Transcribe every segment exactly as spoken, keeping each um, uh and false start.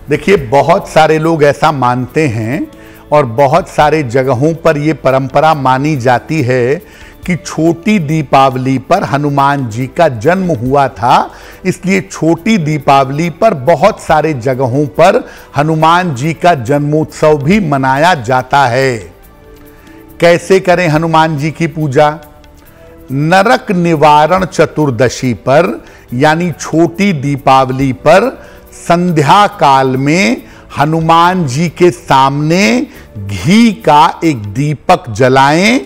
देखिए, बहुत सारे लोग ऐसा मानते हैं और बहुत सारे जगहों पर यह परंपरा मानी जाती है कि छोटी दीपावली पर हनुमान जी का जन्म हुआ था, इसलिए छोटी दीपावली पर बहुत सारे जगहों पर हनुमान जी का जन्मोत्सव भी मनाया जाता है। कैसे करें हनुमान जी की पूजा? नरक निवारण चतुर्दशी पर यानी छोटी दीपावली पर संध्या काल में हनुमान जी के सामने घी का एक दीपक जलाएं,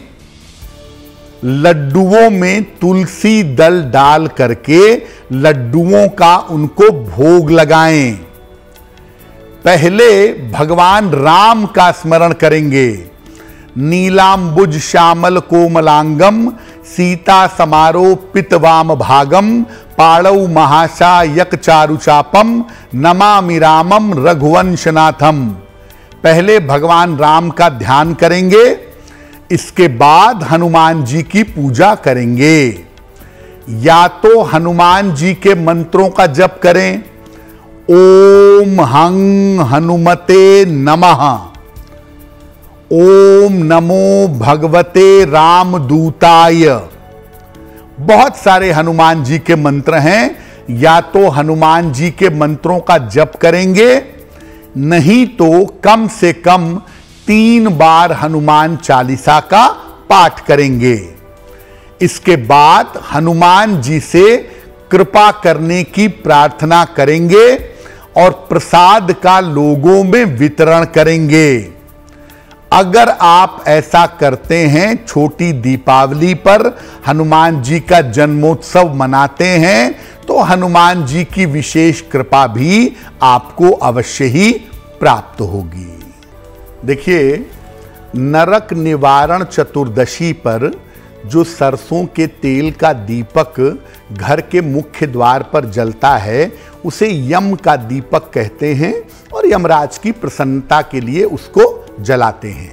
लड्डुओं में तुलसी दल डाल करके लड्डुओं का उनको भोग लगाएं। पहले भगवान राम का स्मरण करेंगे। नीलांबुज श्यामल कोमलांगम सीता समारो पितवाम भागम पाड़ौ महाशा यक चारुचापम नमामि रामम रघुवंशनाथम। पहले भगवान राम का ध्यान करेंगे, इसके बाद हनुमान जी की पूजा करेंगे। या तो हनुमान जी के मंत्रों का जप करें, ओम हं हनुमते नमः, ओम नमो भगवते रामदूताय। बहुत सारे हनुमान जी के मंत्र हैं, या तो हनुमान जी के मंत्रों का जप करेंगे, नहीं तो कम से कम तीन बार हनुमान चालीसा का पाठ करेंगे। इसके बाद हनुमान जी से कृपा करने की प्रार्थना करेंगे और प्रसाद का लोगों में वितरण करेंगे। अगर आप ऐसा करते हैं, छोटी दीपावली पर हनुमान जी का जन्मोत्सव मनाते हैं, तो हनुमान जी की विशेष कृपा भी आपको अवश्य ही प्राप्त होगी। देखिए, नरक निवारण चतुर्दशी पर जो सरसों के तेल का दीपक घर के मुख्य द्वार पर जलता है, उसे यम का दीपक कहते हैं और यमराज की प्रसन्नता के लिए उसको जलाते हैं।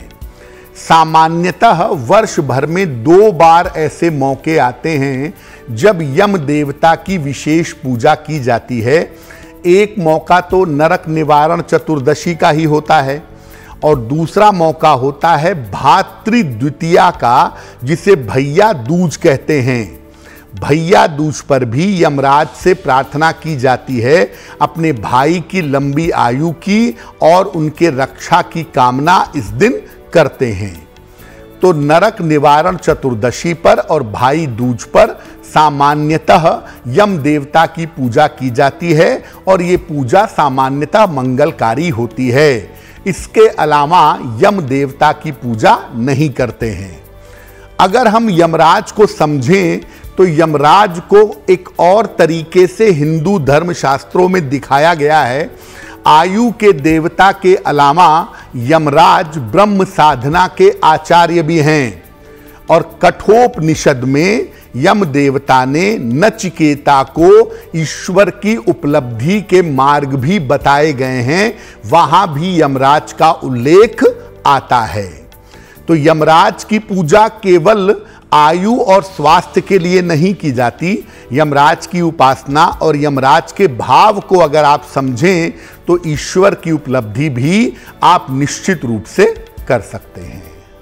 सामान्यतः वर्ष भर में दो बार ऐसे मौके आते हैं जब यम देवता की विशेष पूजा की जाती है। एक मौका तो नरक निवारण चतुर्दशी का ही होता है और दूसरा मौका होता है भातृ द्वितीया का, जिसे भैया दूज कहते हैं। भैया दूज पर भी यमराज से प्रार्थना की जाती है अपने भाई की लंबी आयु की और उनके रक्षा की कामना इस दिन करते हैं। तो नरक निवारण चतुर्दशी पर और भाई दूज पर सामान्यतः यम देवता की पूजा की जाती है और ये पूजा सामान्यतः मंगलकारी होती है। इसके अलावा यम देवता की पूजा नहीं करते हैं। अगर हम यमराज को समझें तो यमराज को एक और तरीके से हिंदू धर्म शास्त्रों में दिखाया गया है। आयु के देवता के अलावा यमराज ब्रह्म साधना के आचार्य भी हैं और कठोपनिषद में यम देवता ने नचिकेता को ईश्वर की उपलब्धि के मार्ग भी बताए गए हैं, वहां भी यमराज का उल्लेख आता है। तो यमराज की पूजा केवल आयु और स्वास्थ्य के लिए नहीं की जाती। यमराज की उपासना और यमराज के भाव को अगर आप समझें तो ईश्वर की उपलब्धि भी आप निश्चित रूप से कर सकते हैं।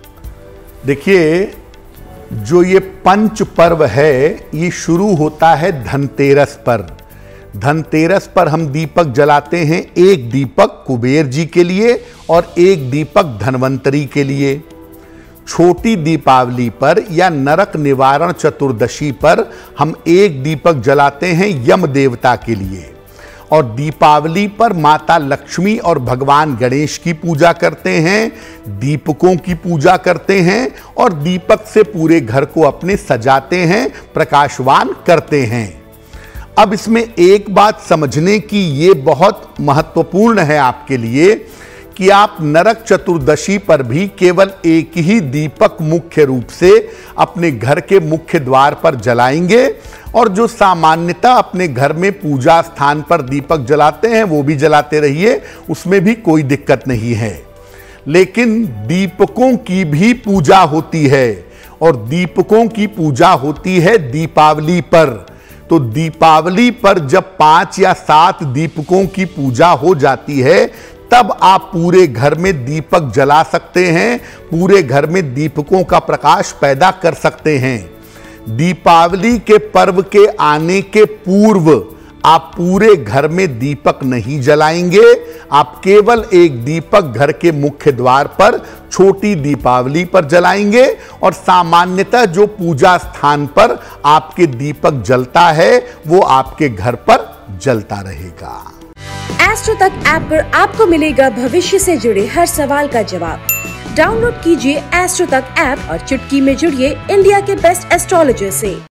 देखिए, जो ये पंच पर्व है, ये शुरू होता है धनतेरस पर। धनतेरस पर हम दीपक जलाते हैं, एक दीपक कुबेर जी के लिए और एक दीपक धनवंतरी के लिए। छोटी दीपावली पर या नरक निवारण चतुर्दशी पर हम एक दीपक जलाते हैं यम देवता के लिए और दीपावली पर माता लक्ष्मी और भगवान गणेश की पूजा करते हैं, दीपकों की पूजा करते हैं और दीपक से पूरे घर को अपने सजाते हैं, प्रकाशवान करते हैं। अब इसमें एक बात समझने की ये बहुत महत्वपूर्ण है आपके लिए कि आप नरक चतुर्दशी पर भी केवल एक ही दीपक मुख्य रूप से अपने घर के मुख्य द्वार पर जलाएंगे और जो सामान्यतः अपने घर में पूजा स्थान पर दीपक जलाते हैं वो भी जलाते रहिए, उसमें भी कोई दिक्कत नहीं है। लेकिन दीपकों की भी पूजा होती है और दीपकों की पूजा होती है दीपावली पर। तो तो दीपावली पर जब पांच या सात दीपकों की पूजा हो जाती है तब आप पूरे घर में दीपक जला सकते हैं, पूरे घर में दीपकों का प्रकाश पैदा कर सकते हैं। दीपावली के पर्व के आने के पूर्व आप पूरे घर में दीपक नहीं जलाएंगे, आप केवल एक दीपक घर के मुख्य द्वार पर छोटी दीपावली पर जलाएंगे और सामान्यतः जो पूजा स्थान पर आपके दीपक जलता है वो आपके घर पर जलता रहेगा। एस्ट्रो तक ऐप पर आपको मिलेगा भविष्य से जुड़े हर सवाल का जवाब। डाउनलोड कीजिए एस्ट्रो तक ऐप और चुटकी में जुड़िए इंडिया के बेस्ट एस्ट्रोलॉजर से।